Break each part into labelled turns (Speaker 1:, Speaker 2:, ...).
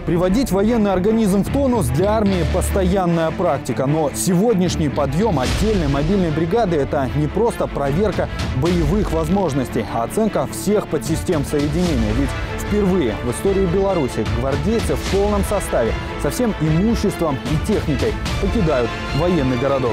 Speaker 1: Приводить военный организм в тонус для армии – постоянная практика. Но сегодняшний подъем отдельной мобильной бригады – это не просто проверка боевых возможностей, а оценка всех подсистем соединения. Ведь впервые в истории Беларуси гвардейцы в полном составе, со всем имуществом и техникой покидают военный городок.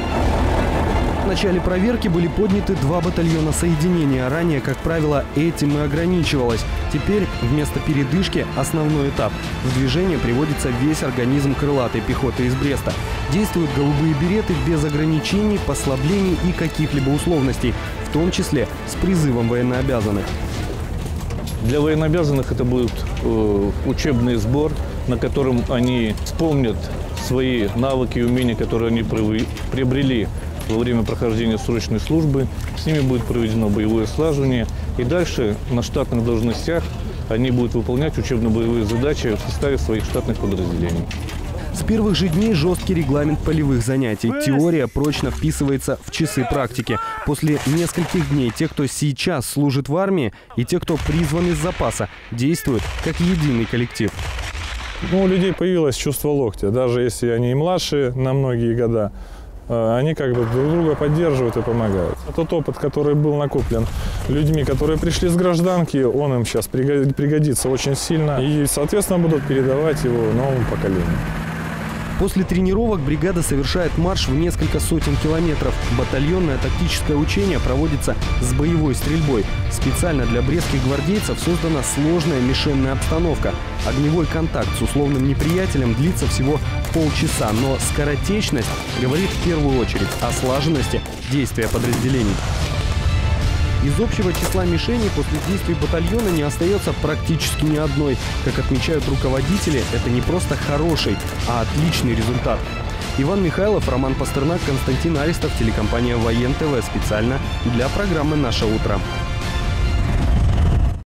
Speaker 2: В начале проверки были подняты 2 батальона соединения. Ранее, как правило, этим и ограничивалось. Теперь вместо передышки основной этап. В движение приводится весь организм крылатой пехоты из Бреста. Действуют голубые береты без ограничений, послаблений и каких-либо условностей, в том числе с призывом военнообязанных.
Speaker 3: Для военнообязанных это будет учебный сбор, на котором они вспомнят свои навыки и умения, которые они приобрели во время прохождения срочной службы. С ними будет проведено боевое слаживание. И дальше на штатных должностях они будут выполнять учебно-боевые задачи в составе своих штатных подразделений.
Speaker 2: С первых же дней жесткий регламент полевых занятий. Теория прочно вписывается в часы практики. После нескольких дней те, кто сейчас служит в армии, и те, кто призван из запаса, действуют как единый коллектив.
Speaker 4: У людей появилось чувство локтя. Даже если они и младше на многие года, они как бы друг друга поддерживают и помогают. Тот опыт, который был накоплен людьми, которые пришли с гражданки, он им сейчас пригодится очень сильно. И, соответственно, будут передавать его новому поколению.
Speaker 2: После тренировок бригада совершает марш в несколько сотен километров. Батальонное тактическое учение проводится с боевой стрельбой. Специально для брестских гвардейцев создана сложная мишенная обстановка. Огневой контакт с условным неприятелем длится всего полчаса, но скоротечность говорит в первую очередь о слаженности действия подразделений. Из общего числа мишеней после действий батальона не остается практически ни одной. Как отмечают руководители, это не просто хороший, а отличный результат. Иван Михайлов, Роман Пастернак, Константин Аристов, телекомпания ВоенТВ специально для программы «Наше утро».